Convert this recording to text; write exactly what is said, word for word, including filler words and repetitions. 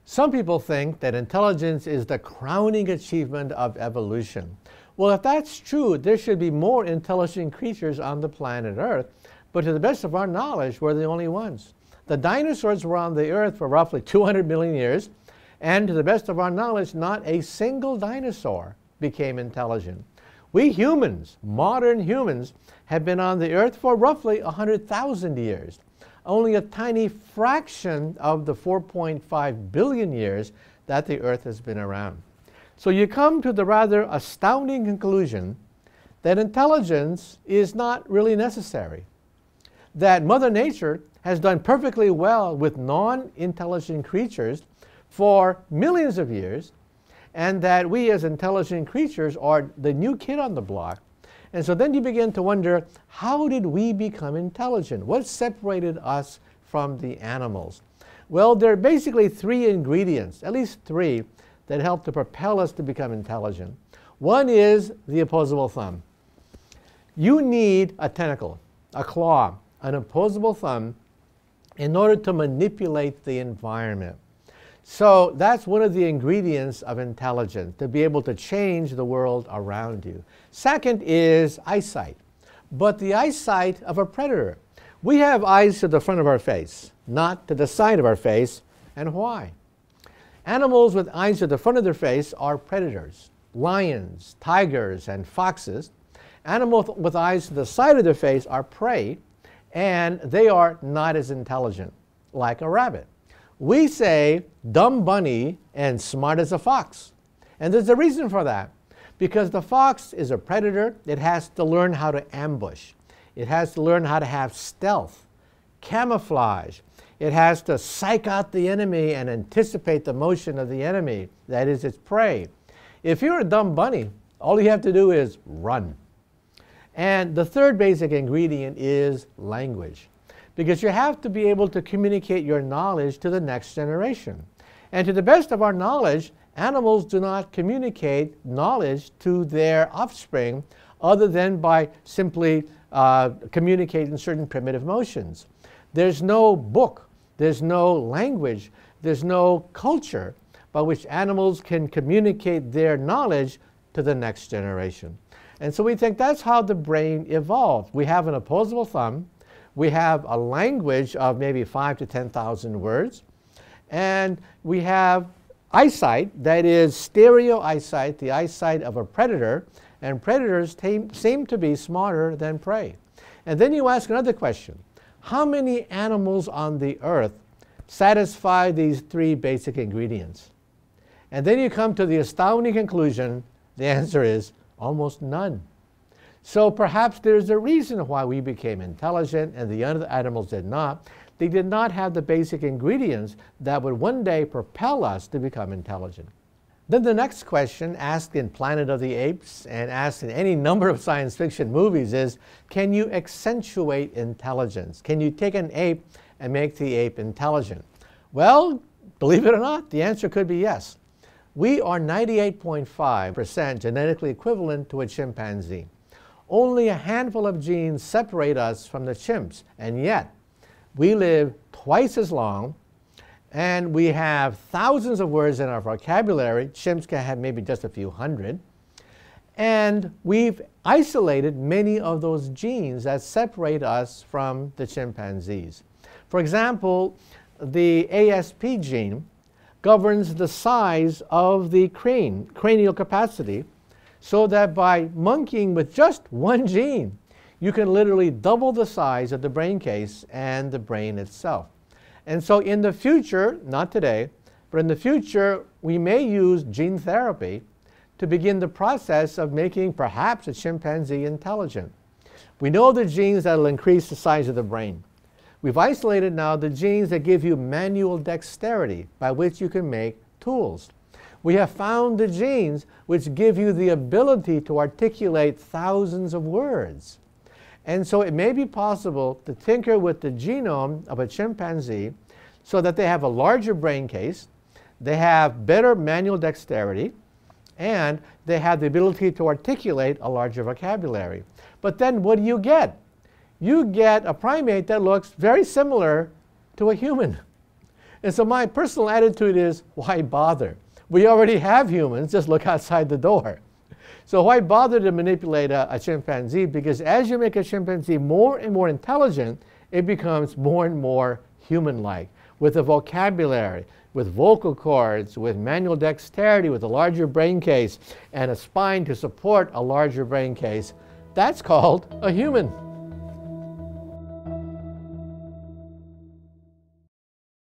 Some people think that intelligence is the crowning achievement of evolution. Well, if that's true, there should be more intelligent creatures on the planet Earth, but to the best of our knowledge, we're the only ones. The dinosaurs were on the Earth for roughly two hundred million years, and to the best of our knowledge, not a single dinosaur became intelligent. We humans, modern humans, have been on the Earth for roughly one hundred thousand years. Only a tiny fraction of the four point five billion years that the Earth has been around. So you come to the rather astounding conclusion that intelligence is not really necessary. That Mother Nature has done perfectly well with non-intelligent creatures for millions of years, and that we as intelligent creatures are the new kid on the block. And so then you begin to wonder, how did we become intelligent? What separated us from the animals? Well, there are basically three ingredients, at least three, that help to propel us to become intelligent. One is the opposable thumb. You need a tentacle, a claw, an opposable thumb in order to manipulate the environment. So that's one of the ingredients of intelligence, to be able to change the world around you. Second is eyesight, but the eyesight of a predator. We have eyes to the front of our face, not to the side of our face. And why? Animals with eyes to the front of their face are predators: lions, tigers, and foxes. Animals with eyes to the side of their face are prey, and they are not as intelligent, like a rabbit. We say dumb bunny and smart as a fox. And there's a reason for that. Because the fox is a predator, it has to learn how to ambush. It has to learn how to have stealth, camouflage. It has to psych out the enemy and anticipate the motion of the enemy, that is, its prey. If you're a dumb bunny, all you have to do is run. And the third basic ingredient is language, because you have to be able to communicate your knowledge to the next generation. And to the best of our knowledge, animals do not communicate knowledge to their offspring other than by simply uh, communicating certain primitive motions. There's no book, there's no language, there's no culture by which animals can communicate their knowledge to the next generation. And so we think that's how the brain evolved. We have an opposable thumb, we have a language of maybe five to ten thousand words, and we have eyesight, that is stereo eyesight, the eyesight of a predator, and predators seem to be smarter than prey. And then you ask another question: how many animals on the earth satisfy these three basic ingredients? And then you come to the astounding conclusion, the answer is almost none. So perhaps there's a reason why we became intelligent and the other animals did not. They did not have the basic ingredients that would one day propel us to become intelligent. Then the next question, asked in Planet of the Apes and asked in any number of science fiction movies, is, can you accentuate intelligence? Can you take an ape and make the ape intelligent? Well, believe it or not, the answer could be yes. We are ninety-eight point five percent genetically equivalent to a chimpanzee. Only a handful of genes separate us from the chimps, and yet we live twice as long, and we have thousands of words in our vocabulary. Chimps can have maybe just a few hundred. And we've isolated many of those genes that separate us from the chimpanzees. For example, the A S P gene governs the size of the crane, cranial capacity, so that by monkeying with just one gene, you can literally double the size of the brain case and the brain itself. And so in the future, not today, but in the future, we may use gene therapy to begin the process of making perhaps a chimpanzee intelligent. We know the genes that will increase the size of the brain. We've isolated now the genes that give you manual dexterity by which you can make tools. We have found the genes which give you the ability to articulate thousands of words. And so it may be possible to tinker with the genome of a chimpanzee so that they have a larger brain case, they have better manual dexterity, and they have the ability to articulate a larger vocabulary. But then what do you get? You get a primate that looks very similar to a human. And so my personal attitude is, why bother? We already have humans, just look outside the door. So why bother to manipulate a, a chimpanzee? Because as you make a chimpanzee more and more intelligent, it becomes more and more human-like, with a vocabulary, with vocal cords, with manual dexterity, with a larger brain case, and a spine to support a larger brain case. That's called a human.